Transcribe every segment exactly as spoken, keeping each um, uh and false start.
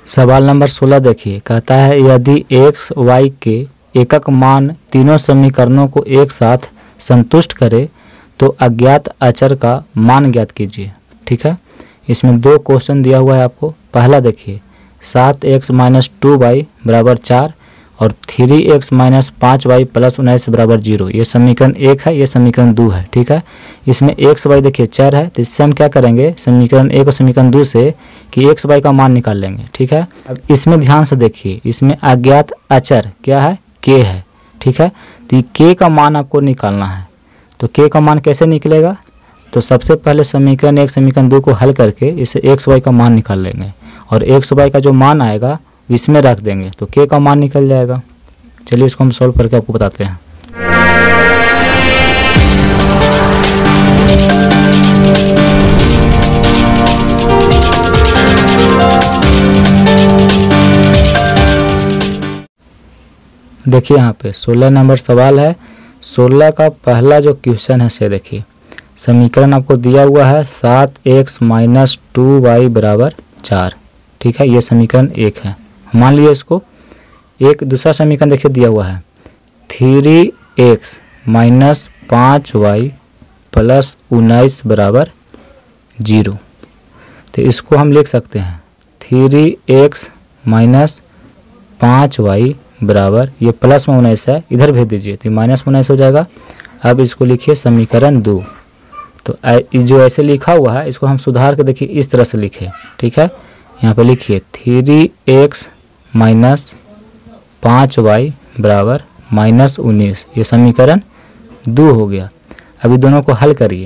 सवाल नंबर सोलह देखिए, कहता है यदि एक्स वाई के एकक मान तीनों समीकरणों को एक साथ संतुष्ट करे तो अज्ञात अचर का मान ज्ञात कीजिए। ठीक है, इसमें दो क्वेश्चन दिया हुआ है आपको। पहला देखिए, सात एक्स माइनस टू वाई बराबर चार और थ्री एक्स माइनस पाँच वाई प्लस उन्नीस बराबर जीरो। ये समीकरण एक है, ये समीकरण दो है। ठीक है, इसमें एक्स वाई देखिए चर है, तो इससे हम क्या करेंगे, समीकरण एक और समीकरण दो से कि एक्स वाई का मान निकाल लेंगे। ठीक है, अब इसमें ध्यान से देखिए, इसमें अज्ञात अचर क्या है, के है। ठीक है, तो ये के का मान आपको निकालना है। तो के का मान कैसे निकलेगा, तो सबसे पहले समीकरण एक समीकरण दो को हल करके इसे एक्स वाई का मान निकाल लेंगे और एक्स वाई का जो मान आएगा इसमें रख देंगे तो के का मान निकल जाएगा। चलिए इसको हम सॉल्व करके आपको बताते हैं। देखिए यहाँ पे सोलह नंबर सवाल है। सोलह का पहला जो क्वेश्चन है से देखिए, समीकरण आपको दिया हुआ है सात एक्स माइनस टू वाई बराबर चार। ठीक है, ये समीकरण एक है, मान लिए इसको। एक दूसरा समीकरण देखिए दिया हुआ है थ्री एक्स माइनस पाँच वाई प्लस उन्नीस बराबर जीरो। तो इसको हम लिख सकते हैं थ्री एक्स माइनस पाँच वाई बराबर, ये प्लस में उन्नीस है, इधर भेज दीजिए तो माइनस उन्नीस हो जाएगा। अब इसको लिखिए समीकरण दो। तो जो ऐसे लिखा हुआ है इसको हम सुधार के देखिए इस तरह से लिखे। ठीक है, यहाँ पे लिखिए थ्री एक्स माइनस पाँच वाई बराबर माइनस उन्नीस, ये समीकरण दो हो गया। अभी दोनों को हल करिए।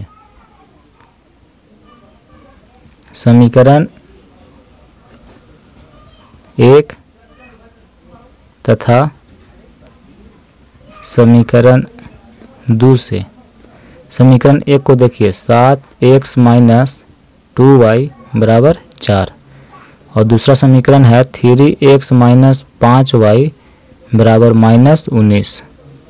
समीकरण एक तथा समीकरण दो से समीकरण एक को देखिए सात एक्स माइनस टू वाई बराबर चार और दूसरा समीकरण है थ्री एक्स माइनस पाँच वाई बराबर माइनस उन्नीस।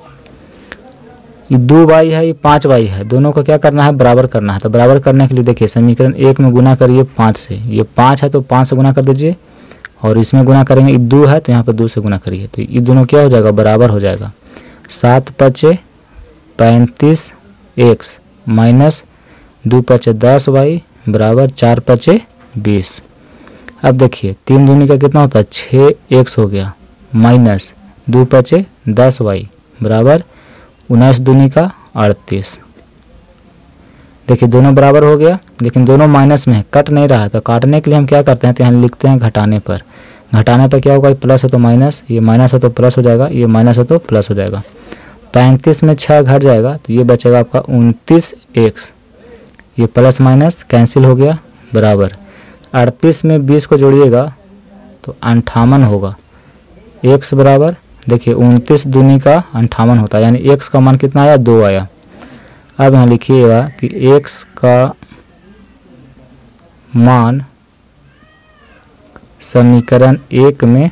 ये दो वाई है, ये पाँच वाई है, दोनों को क्या करना है, बराबर करना है। तो बराबर करने के लिए देखिए समीकरण एक में गुना करिए पाँच से, ये पाँच है तो पाँच से गुना कर दीजिए और इसमें गुना करेंगे, ये दो है तो यहाँ पर दो से गुना करिए तो ये दोनों क्या हो जाएगा, बराबर हो जाएगा। सात पचे पैंतीस एक्स माइनस दो पचे दस वाई बराबर चार पचे बीस। अब देखिए तीन दूनी का कितना होता है, छः एक्स हो गया माइनस दो पचे दस वाई बराबर उन्नीस दूनी का अड़तीस। देखिए दोनों बराबर हो गया, लेकिन दोनों माइनस में है, कट नहीं रहा है। तो काटने के लिए हम क्या करते हैं, तो यहाँ लिखते हैं घटाने पर। घटाने पर क्या होगा, प्लस है तो माइनस, ये माइनस है तो प्लस हो जाएगा, ये माइनस है तो प्लस हो जाएगा। पैंतीस में छः घट जाएगा तो ये बचेगा आपका उनतीस एक्स, ये प्लस माइनस कैंसिल हो गया बराबर। अड़तीस में बीस को जोड़िएगा तो अंठावन होगा एक्स बराबर। देखिए उनतीस दूनी का अंठावन होता है, यानी एक्स का मान कितना आया, दो आया। अब यहाँ लिखिएगा कि एक्स का मान समीकरण एक में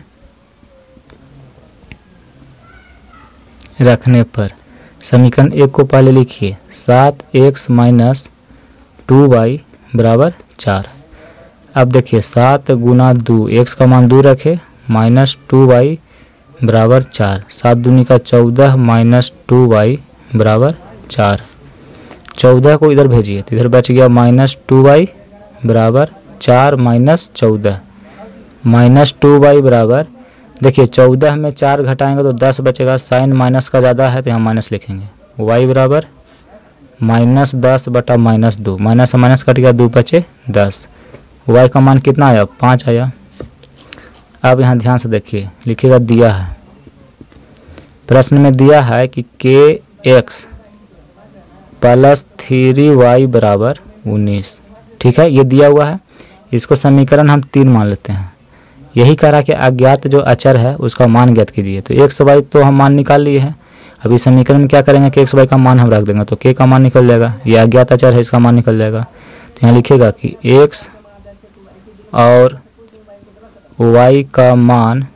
रखने पर, समीकरण एक को पहले लिखिए सात एक्स माइनस टू वाई बराबर चार। अब देखिए सात गुना दो, एक्स का मान दो रखे, माइनस टू वाई बराबर चार। सात दूनी का चौदह माइनस टू वाई बराबर चार। चौदह को इधर भेजिए तो इधर बच गया माइनस टू वाई बराबर चार माइनस चौदह, माइनस टू वाई बराबर, देखिए चौदह में चार घटाएंगे तो दस बचेगा, साइन माइनस का ज़्यादा है तो यहाँ माइनस लिखेंगे। वाई बराबर माइनस दस बटा माइनस दो, माइनस से माइनस कट गया, दो बचे दस। वाई का मान कितना आया, पाँच आया। अब यहाँ ध्यान से देखिए, लिखिएगा दिया है, प्रश्न में दिया है कि के एक्स प्लस थ्री वाई बराबर उन्नीस। ठीक है, ये दिया हुआ है, इसको समीकरण हम तीन मान लेते हैं। यही कह रहा कि अज्ञात जो अचर है उसका मान ज्ञात कीजिए। तो एक्स वाई तो हम मान निकाल लिए हैं, अभी समीकरण में क्या करेंगे कि एक्स वाई का मान हम रख देंगे तो के का मान निकल जाएगा, ये अज्ञात अचर है इसका मान निकल जाएगा। तो यहाँ लिखिएगा कि एक्स और वाई का मान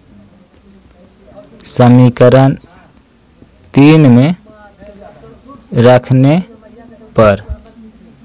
समीकरण तीन में रखने पर,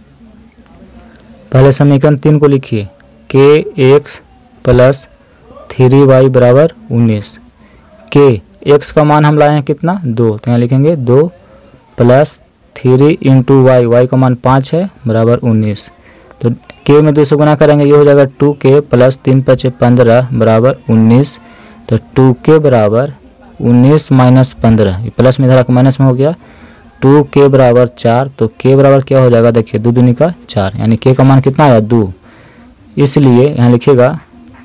पहले समीकरण तीन को लिखिए के एक्स प्लस थ्री वाई बराबर उन्नीस। के एक्स का मान हम लाए हैं कितना, दो, तो यहाँ लिखेंगे दो plus three into y, y का मान पाँच है बराबर उन्नीस। तो के में दो से गुना करेंगे, ये हो जाएगा टू के प्लस तीन पचे पंद्रह बराबर उन्नीस। तो टू के बराबर उन्नीस माइनस पंद्रह, ये प्लस में इधर माइनस में हो गया, टू के बराबर चार। तो के बराबर क्या हो जाएगा, देखिए दो दूनी का चार, यानी के का मान कितना आया, दो। इसलिए यहाँ लिखिएगा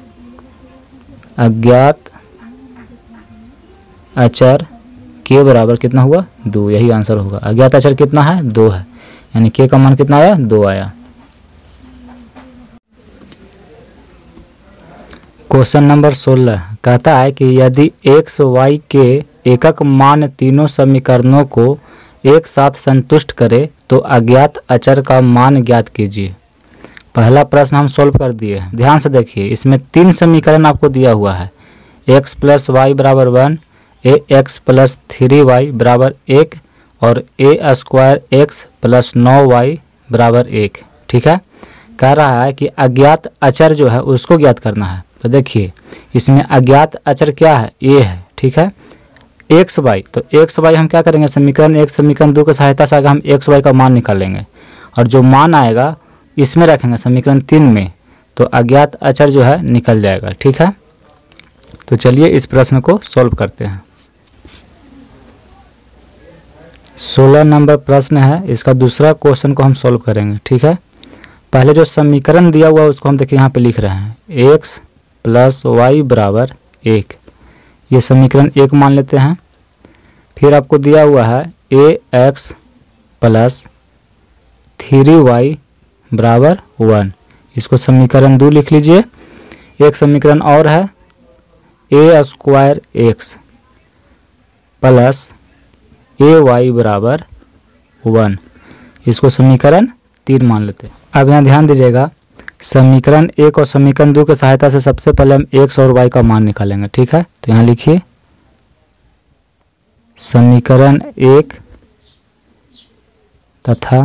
अज्ञात अचर के बराबर कितना हुआ, दो, यही आंसर होगा। अज्ञात अचर कितना है, दो है, यानी के का मान कितना आया, दो आया। क्वेश्चन नंबर सोलह कहता है कि यदि एक्स वाई के एकक मान तीनों समीकरणों को एक साथ संतुष्ट करे तो अज्ञात अचर का मान ज्ञात कीजिए। पहला प्रश्न हम सोल्व कर दिए हैं, ध्यान से देखिए। इसमें तीन समीकरण आपको दिया हुआ है, एक्स प्लस वाई बराबर one, a x plus three y बराबर एक और ए स्क्वायर एक्स प्लस नौ वाई बराबर एक। ठीक है, कह रहा है कि अज्ञात अचर जो है उसको ज्ञात करना है। तो देखिए इसमें अज्ञात अचर क्या है, ए है। ठीक है, एक्स वाई, तो एक्स वाई हम क्या करेंगे, समीकरण एक समीकरण दो की सहायता से हम एक्स वाई का मान निकालेंगे और जो मान आएगा इसमें रखेंगे समीकरण तीन में, तो अज्ञात अचर जो है निकल जाएगा। ठीक है, तो चलिए इस प्रश्न को सॉल्व करते हैं। सोलह नंबर प्रश्न है, इसका दूसरा क्वेश्चन को हम सॉल्व करेंगे। ठीक है, पहले जो समीकरण दिया हुआ है उसको हम देखिए यहाँ पे लिख रहे हैं, एक्स प्लस वाई बराबर एक, ये समीकरण एक मान लेते हैं। फिर आपको दिया हुआ है a x plus three y बराबर वन, इसको समीकरण दो लिख लीजिए। एक समीकरण और है a square x plus a y बराबर वन, इसको समीकरण तीन मान लेते हैं। अब यहाँ ध्यान दीजिएगा, समीकरण एक और समीकरण दो की सहायता से सबसे पहले हम एक्स और वाई का मान निकालेंगे। ठीक है, तो यहाँ लिखिए समीकरण एक तथा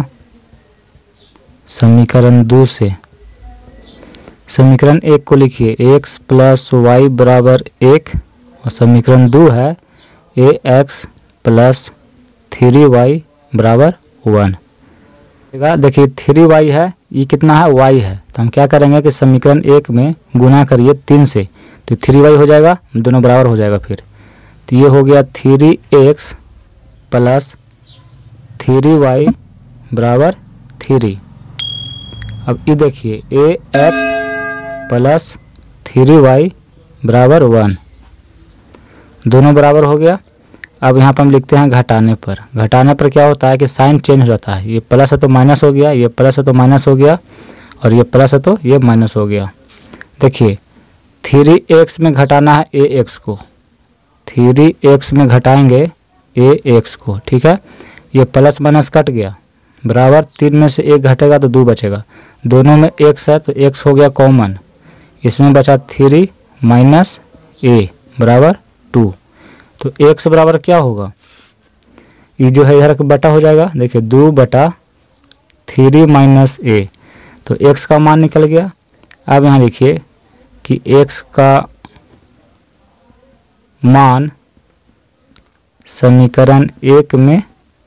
समीकरण दो से, समीकरण एक को लिखिए एक्स प्लस वाई बराबर एक और समीकरण दो है a x plus three y बराबर वन। देखिए थ्री वाई है, ये कितना है, वाई है, तो हम क्या करेंगे कि समीकरण एक में गुना करिए तीन से, तो थ्री वाई हो जाएगा, दोनों बराबर हो जाएगा। फिर तो ये हो गया three x plus three y बराबर थ्री। अब ये देखिए a x plus three y बराबर वन, दोनों बराबर हो गया। अब यहाँ पर हम लिखते हैं घटाने पर, घटाने पर क्या होता है कि साइन चेंज हो जाता है, ये प्लस है तो माइनस हो गया, ये प्लस है तो माइनस हो गया और ये प्लस है तो ये माइनस हो गया। देखिए थ्री एक्स में घटाना है ए एक्स को, थ्री एक्स में घटाएंगे ए एक्स को। ठीक है, ये प्लस माइनस कट गया, बराबर तीन में से एक घटेगा तो दो बचेगा, दोनों में एक्स है तो एक्स हो गया कॉमन, इसमें बचा थ्री माइनस ए बराबर टू। तो एक्स बराबर क्या होगा, ये जो है इधर बटा हो जाएगा, देखिए दो बटा थ्री माइनस ए, तो एक्स का मान निकल गया। अब यहाँ लिखिए कि एक्स का मान समीकरण एक में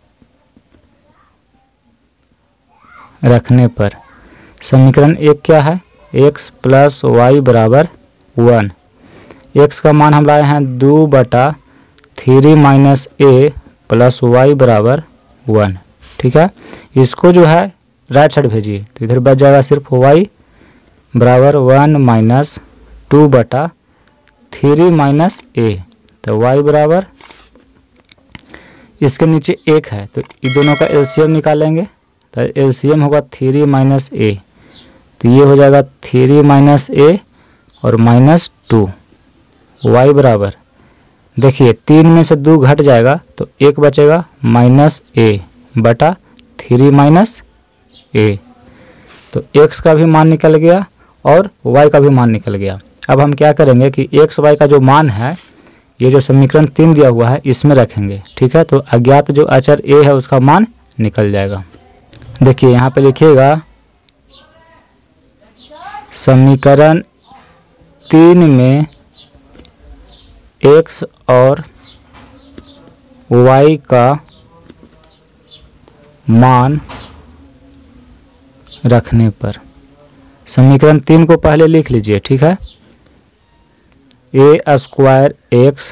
रखने पर, समीकरण एक क्या है, एक्स प्लस वाई बराबर वन, एक्स का मान हम लाए हैं दो बटा three minus a plus y बराबर वन। ठीक है, इसको जो है राइट साइड भेजिए, तो इधर बच जाएगा सिर्फ वाई बराबर वन माइनस टू बटा थ्री माइनस ए, तो वाई बराबर इसके नीचे एक है तो ये दोनों का एलसीएम निकालेंगे, तो एलसीएम होगा थ्री माइनस ए, तो ये हो जाएगा थ्री माइनस ए और माइनस टू, वाई बराबर देखिए तीन में से दो घट जाएगा तो एक बचेगा माइनस ए बटा थ्री माइनस ए, तो एक्स का भी मान निकल गया और वाई का भी मान निकल गया। अब हम क्या करेंगे कि एक्स वाई का जो मान है, ये जो समीकरण तीन दिया हुआ है इसमें रखेंगे। ठीक है, तो अज्ञात जो अचर ए है उसका मान निकल जाएगा। देखिए यहाँ पे लिखिएगा समीकरण तीन में एक्स और वाई का मान रखने पर। समीकरण तीन को पहले लिख लीजिए, ठीक है। A square x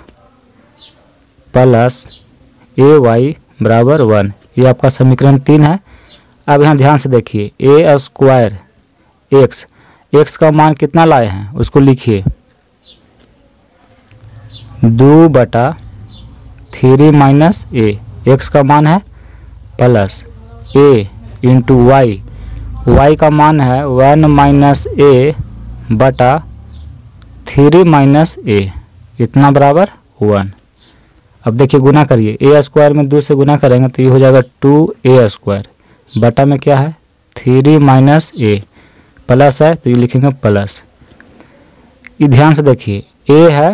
plus a y बराबर वन, ये आपका समीकरण तीन है। अब यहाँ ध्यान से देखिए, ए स्क्वायर एक्स, एक्स का मान कितना लाए हैं उसको लिखिए, दो बटा थ्री माइनस ए, एक्स का मान है, plus a into y, y का मान है वन माइनस ए बटा थ्री माइनस ए, इतना बराबर वन। अब देखिए गुना करिए, ए स्क्वायर में दो से गुना करेंगे तो ये हो जाएगा टू ए स्क्वायर, बटा में क्या है थ्री माइनस ए, प्लस है तो ये लिखेंगे प्लस। ये ध्यान से देखिए, ए है,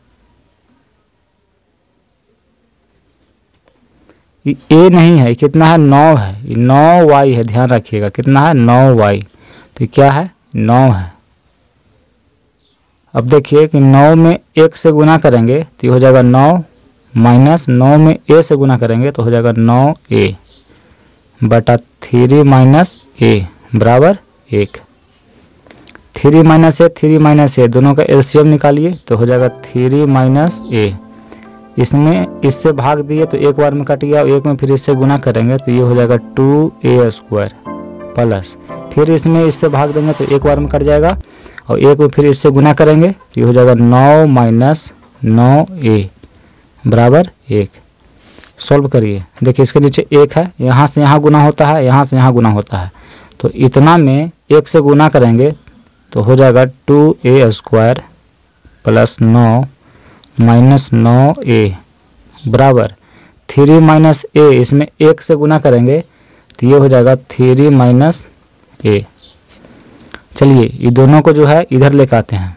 ये ए नहीं है, कितना है नौ है, ये नौ वाई है, ध्यान रखिएगा कितना है नौ वाई, तो क्या है नौ है। अब देखिए कि नौ में एक से गुना करेंगे तो ये हो जाएगा नौ, माइनस नौ में ए से गुना करेंगे तो हो जाएगा नौ ए बटा थ्री माइनस ए बराबर एक। Three minus a three minus a दोनों का एलसीएम निकालिए तो हो जाएगा थ्री माइनस ए, इसमें इससे भाग दिए तो एक बार में कट गया, एक में फिर इससे गुना करेंगे तो ये हो जाएगा टू ए स्क्वायर, प्लस फिर इसमें इससे भाग देंगे तो एक बार में कट जाएगा, और एक में फिर इससे गुना करेंगे तो ये हो जाएगा नौ माइनस नौ ए बराबर एक। सॉल्व करिए, देखिए इसके नीचे एक है, यहाँ से यहाँ गुना होता है, यहाँ से यहाँ गुना होता है, तो इतना में एक से गुना करेंगे तो हो जाएगा टू ए स्क्वायर प्लस नौ माइनस नौ ए बराबर थ्री माइनस ए, इसमें एक से गुना करेंगे तो ये हो जाएगा थ्री माइनस ए। चलिए ये दोनों को जो है इधर लेकर आते हैं,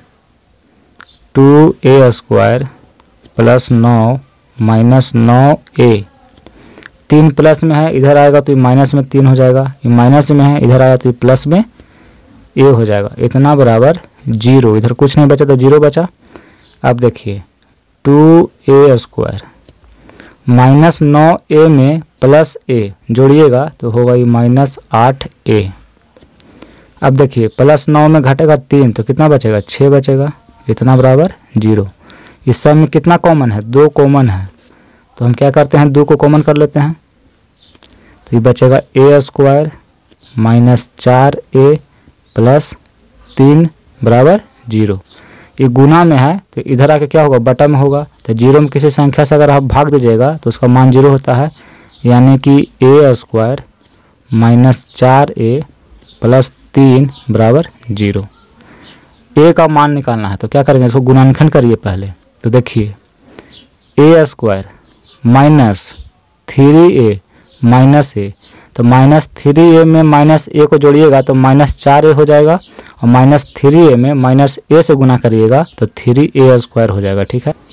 टू ए स्क्वायर प्लस नौ माइनस नौ ए, तीन प्लस में है इधर आएगा तो ये माइनस में तीन हो जाएगा, ये माइनस में है इधर आएगा तो ये प्लस में ए हो जाएगा, इतना बराबर जीरो, इधर कुछ नहीं बचा तो जीरो बचा। अब देखिए टू ए स्क्वायर माइनस नौ ए में प्लस ए जोड़िएगा तो होगा ये माइनस आठ ए। अब देखिए प्लस नौ में घटेगा तीन तो कितना बचेगा छः बचेगा, इतना बराबर जीरो। इस सब में कितना कॉमन है दो कॉमन है, तो हम क्या करते हैं दो को कॉमन कर लेते हैं, तो ये बचेगा ए स्क्वायर माइनस चार ए प्लस तीन बराबर जीरो। ये गुना में है तो इधर आके क्या होगा बटा में होगा, तो जीरो में किसी संख्या से अगर आप भाग दीजिएगा तो उसका मान जीरो होता है, यानी कि ए स्क्वायर माइनस चार ए प्लस तीन बराबर जीरो। ए का मान निकालना है तो क्या करेंगे, इसको गुणनखंड करिए पहले, तो देखिए a square minus three a minus a, तो माइनस थ्री ए में माइनस ए को जोड़िएगा तो माइनस चार ए हो जाएगा, और माइनस थ्री ए में माइनस ए से गुना करिएगा तो थ्री ए स्क्वायर हो जाएगा, ठीक है,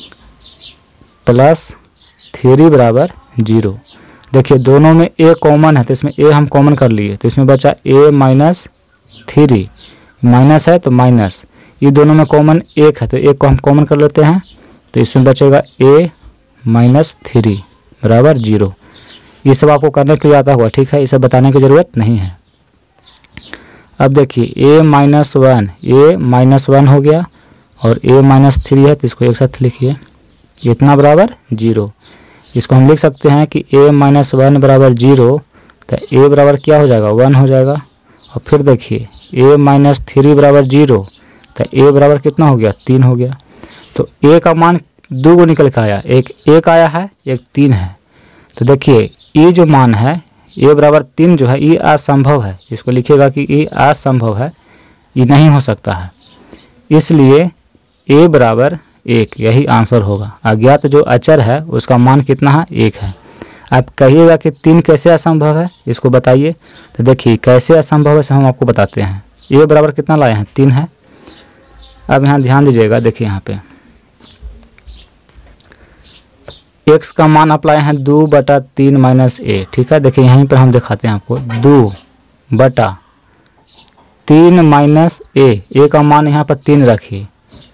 प्लस थ्री बराबर जीरो। देखिए दोनों में ए कॉमन है तो इसमें ए हम कॉमन कर लिए, तो इसमें बचा ए माइनस थ्री, माइनस है तो माइनस, ये दोनों में कॉमन एक है तो एक को हम कॉमन कर लेते हैं, तो इसमें बचेगा ए माइनस थ्री बराबर जीरो। ये सब आपको करने के लिए आता हुआ, ठीक है, इसे बताने की ज़रूरत नहीं है। अब देखिए a minus one, a minus one हो गया और ए माइनस थ्री है तो इसको एक साथ लिखिए, इतना बराबर जीरो। इसको हम लिख सकते हैं कि ए माइनस वन बराबर जीरो, तो ए बराबर क्या हो जाएगा वन हो जाएगा, और फिर देखिए ए माइनस थ्री बराबर जीरो, तो ए बराबर कितना हो गया तीन हो गया। तो ए का मान दो को निकल के आया, एक एक आया है एक तीन है, तो देखिए ये जो मान है ए बराबर तीन जो है ये असंभव है, इसको लिखिएगा कि ये असंभव है, ये नहीं हो सकता है, इसलिए ए बराबर एक, यही आंसर होगा। अज्ञात जो अचर है उसका मान कितना है एक है। आप कहिएगा कि तीन कैसे असंभव है, इसको बताइए, तो देखिए कैसे असंभव है हम आपको बताते हैं। ए बराबर कितना लाए हैं तीन है। अब यहाँ ध्यान दीजिएगा, देखिए यहाँ पे एक्स का मान आप लाए हैं दो बटा तीन माइनस ए, ठीक है, देखिए यहीं पर हम दिखाते हैं आपको, दो बटा तीन माइनस ए, ए का मान यहाँ पर तीन रखिए,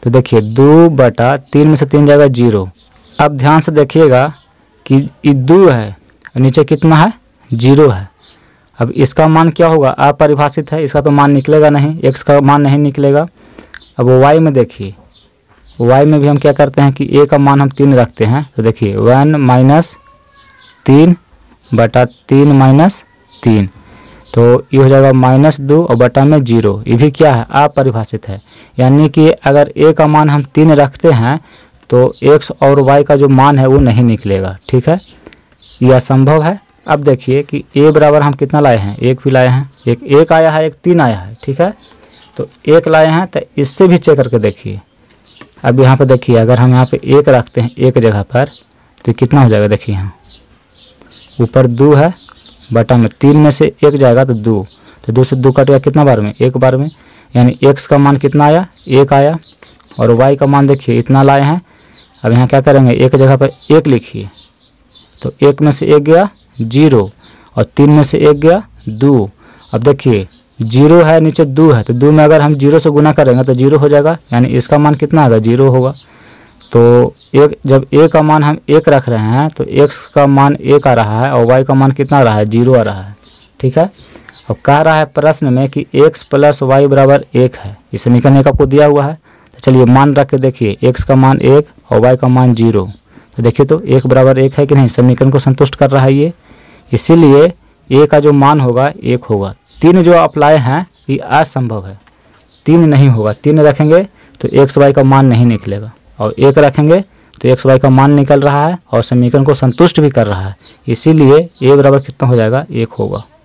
तो देखिए दो बटा तीन में से तीन जाएगा जीरो। अब ध्यान से देखिएगा कि ये दो है और नीचे कितना है, जीरो है। अब इसका मान क्या होगा, अपरिभाषित है, इसका तो मान निकलेगा नहीं, एक्स का मान नहीं निकलेगा। अब वाई में देखिए, वाई में भी हम क्या करते हैं कि ए का मान हम तीन रखते हैं। तो देखिए वन माइनस तीन बटा तीन माइनस तीन, तो ये हो जाएगा माइनस दो और बटा में जीरो। ये भी क्या है, अपरिभाषित है, यानी कि अगर ए का मान हम तीन रखते हैं तो एक्स और वाई का जो मान है वो नहीं निकलेगा। ठीक है, यह असंभव है। अब देखिए कि ए बराबर हम कितना लाए हैं, एक भी लाए हैं, एक एक आया है, एक तीन आया है। ठीक है, तो एक लाए हैं, तो इससे भी चेक करके देखिए। अब यहाँ पे देखिए अगर हम यहाँ पे एक रखते हैं एक जगह पर तो कितना हो जाएगा, देखिए यहाँ ऊपर दो है, बटा में तीन में से एक जाएगा तो दो, तो दो से दो कट गया कितना बार में, एक बार में, यानी एक्स का मान कितना आया, एक आया। और वाई का मान देखिए इतना लाए हैं। अब यहाँ क्या करेंगे, एक जगह पर एक लिखिए, तो एक में से एक गया जीरो और तीन में से एक गया दो। अब देखिए जीरो है, नीचे दो है, तो दो में अगर हम जीरो से गुना करेंगे तो जीरो हो जाएगा, यानी इसका मान कितना आएगा, जीरो होगा। तो एक जब ए का मान हम एक रख रहे हैं तो एक्स का मान एक आ रहा है और वाई का मान कितना आ रहा है, जीरो आ रहा है। ठीक है, अब कह रहा है प्रश्न में कि एक्स प्लस वाई बराबर एक है, इस समीकरण एक आपको दिया हुआ है। तो चलिए मान रख के देखिए, एक्स का मान एक और वाई का मान जीरो, तो देखिए तो एक बराबर एक है कि नहीं, समीकरण को संतुष्ट कर रहा है ये, इसीलिए ए का जो मान होगा एक होगा। तीन जो अप्लाई हैं ये असंभव है, तीन नहीं होगा, तीन रखेंगे तो एक्स वाई का मान नहीं निकलेगा और एक रखेंगे तो एक्स वाई का मान निकल रहा है और समीकरण को संतुष्ट भी कर रहा है, इसीलिए ए बराबर कितना हो जाएगा, एक होगा।